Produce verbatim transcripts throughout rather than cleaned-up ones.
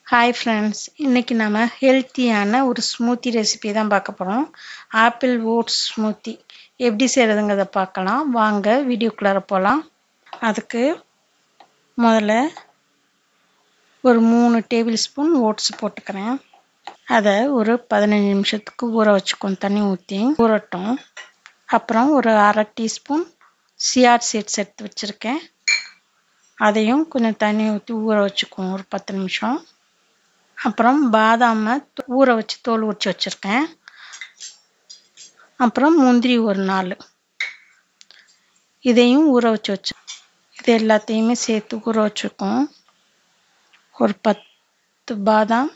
Hi friends, இன்னைக்கு நாம ஹெல்த்தியான ஒரு ஸ்மூத்தி ரெசிபி தான் பார்க்க போறோம். ஆப்பிள் ஓட்ஸ் ஸ்மூத்தி எப்படி செய்யறதுங்கறத பார்க்கலாம். வாங்க வீடியோக்குள்ள போலாம். அதுக்கு முதல்ல ஒரு மூணு டேபிள் ஸ்பூன் ஓட்ஸ் போட்டுக்கிறேன். அதை ஒரு பதினஞ்சு நிமிஷத்துக்கு ஊற வச்சுக்கோங்க. தண்ணி ஊற்றி ஊறட்டும். அப்புறம் ஒரு அரை டீஸ்பூன் சியா சீட்ஸ் எடுத்து வச்சிருக்கேன். அதையும் கொஞ்சம் தண்ணி ஊற்றி ஊற வச்சுக்குவோம் ஒரு பத்து நிமிஷம். அப்புறம் பாதாமை ஊற வச்சு தோல் உரிச்சு வச்சுருக்கேன். அப்புறம் முந்திரி ஒரு நாலு, இதையும் ஊற வச்சு வச்சு இது எல்லாத்தையுமே சேர்த்து ஊற வச்சுருக்கோம். ஒரு பத்து பாதாம்,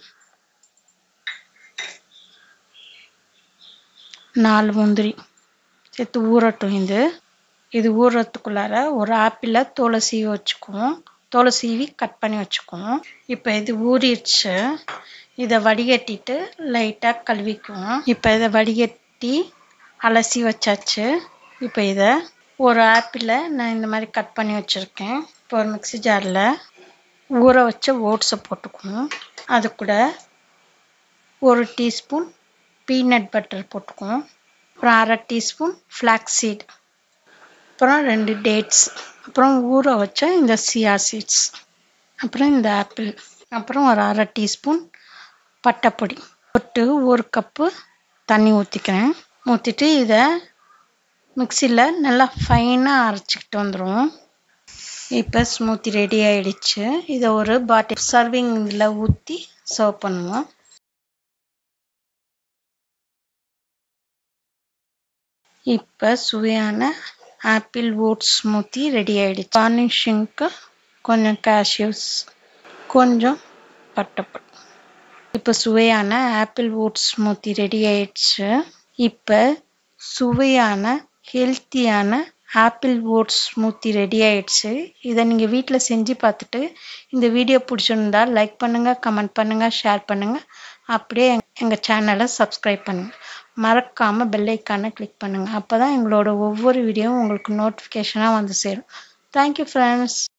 நாலு முந்திரி சேர்த்து ஊறட்டும். இது இது ஊறுறதுக்குள்ளார ஒரு ஆப்பிளை தோலை சீவி வச்சுக்குவோம். தோலை சீவி கட் பண்ணி வச்சுக்குவோம். இப்போ இது ஊறிடுச்சு. இதை வடிகட்டிட்டு லைட்டாக கழுவிக்குவோம். இப்போ இதை வடிகட்டி அலசி வச்சாச்சு. இப்போ இதை ஒரு ஆப்பிளை நான் இந்த மாதிரி கட் பண்ணி வச்சுருக்கேன். இப்போ ஒரு மிக்ஸி ஜாரில் ஊற வச்ச ஓட்ஸை போட்டுக்குவோம். அது கூட ஒரு டீஸ்பூன் பீனட் பட்டர் போட்டுக்குவோம். அப்புறம் அரை டீஸ்பூன் ஃப்ளாக்ஸீட், அப்புறம் ரெண்டு டேட்ஸ், அப்புறம் ஊற வச்ச இந்த சியா சீட்ஸ், அப்புறம் இந்த ஆப்பிள், அப்புறம் ஒரு அரை டீஸ்பூன் பட்டைப்பொடி போட்டு ஒரு கப்பு தண்ணி ஊற்றிக்கிறேன். ஊற்றிட்டு இதை மிக்சியில் நல்லா ஃபைனாக அரைச்சிக்கிட்டு வந்துடும். இப்போ ஸ்மூத்தி ரெடி ஆகிடுச்சு. இதை ஒரு பாட்டில் சர்விங்கில் ஊற்றி சர்வ் பண்ணுவோம். இப்போ சுவையான ஆப்பிள் ஓட்ஸ் ஸ்மூத்தி ரெடி ஆகிடுச்சு. கார்னிஷிங்க்கு கொஞ்சம் cashews, கொஞ்சம் பட்டைப்பொடி. இப்போ சுவையான ஆப்பிள் ஓட்ஸ் ஸ்மூத்தி ரெடி ஆயிடுச்சு. இப்போ சுவையான ஹெல்த்தியான ஆப்பிள் ஓட்ஸ் ஸ்மூத்தி ரெடி ஆயிடுச்சு. இதை நீங்கள் வீட்டில் செஞ்சு பார்த்துட்டு இந்த வீடியோ பிடிச்சிருந்தா லைக் பண்ணுங்கள், கமெண்ட் பண்ணுங்கள், ஷேர் பண்ணுங்கள். அப்படியே எங்கள் சேனலை சப்ஸ்கிரைப் பண்ணுங்கள். மறக்காமல் பெல் ஐக்கானை கிளிக் பண்ணுங்கள். அப்போ தான் எங்களோட ஒவ்வொரு வீடியோவும் உங்களுக்கு நோட்டிஃபிகேஷனாக வந்து சேரும். Thank you friends.